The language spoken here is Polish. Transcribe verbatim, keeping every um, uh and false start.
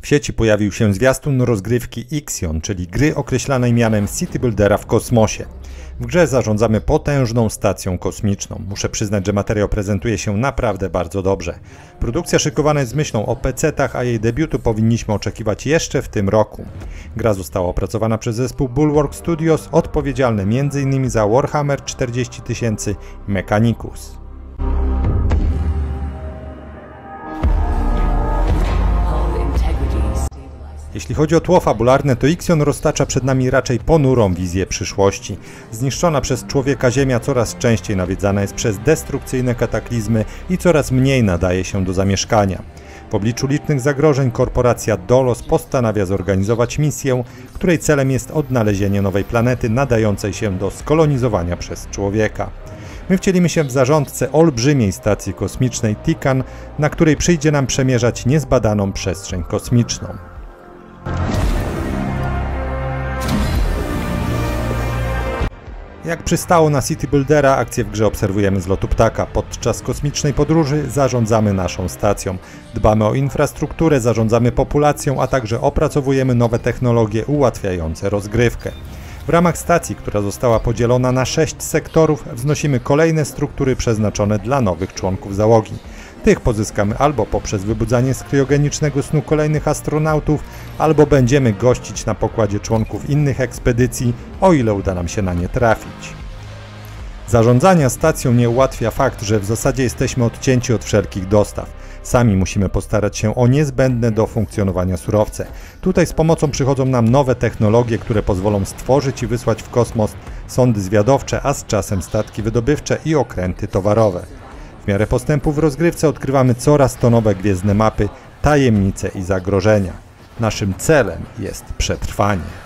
W sieci pojawił się zwiastun rozgrywki Ixion, czyli gry określanej mianem City Buildera w kosmosie. W grze zarządzamy potężną stacją kosmiczną. Muszę przyznać, że materiał prezentuje się naprawdę bardzo dobrze. Produkcja szykowana jest z myślą o pecetach, a jej debiutu powinniśmy oczekiwać jeszcze w tym roku. Gra została opracowana przez zespół Bulwark Studios, odpowiedzialny między innymi za Warhammer czterdzieści tysięcy Mechanicus. Jeśli chodzi o tło fabularne, to Ixion roztacza przed nami raczej ponurą wizję przyszłości. Zniszczona przez człowieka Ziemia coraz częściej nawiedzana jest przez destrukcyjne kataklizmy i coraz mniej nadaje się do zamieszkania. W obliczu licznych zagrożeń korporacja Dolos postanawia zorganizować misję, której celem jest odnalezienie nowej planety nadającej się do skolonizowania przez człowieka. My wcielimy się w zarządcę olbrzymiej stacji kosmicznej Tikan, na której przyjdzie nam przemierzać niezbadaną przestrzeń kosmiczną. Jak przystało na City Buildera, akcję w grze obserwujemy z lotu ptaka. Podczas kosmicznej podróży zarządzamy naszą stacją. Dbamy o infrastrukturę, zarządzamy populacją, a także opracowujemy nowe technologie ułatwiające rozgrywkę. W ramach stacji, która została podzielona na sześć sektorów, wznosimy kolejne struktury przeznaczone dla nowych członków załogi. Tych pozyskamy albo poprzez wybudzanie z kryogenicznego snu kolejnych astronautów, albo będziemy gościć na pokładzie członków innych ekspedycji, o ile uda nam się na nie trafić. Zarządzania stacją nie ułatwia fakt, że w zasadzie jesteśmy odcięci od wszelkich dostaw. Sami musimy postarać się o niezbędne do funkcjonowania surowce. Tutaj z pomocą przychodzą nam nowe technologie, które pozwolą stworzyć i wysłać w kosmos sondy zwiadowcze, a z czasem statki wydobywcze i okręty towarowe. W miarę postępu w rozgrywce odkrywamy coraz to nowe gwiezdne mapy, tajemnice i zagrożenia. Naszym celem jest przetrwanie.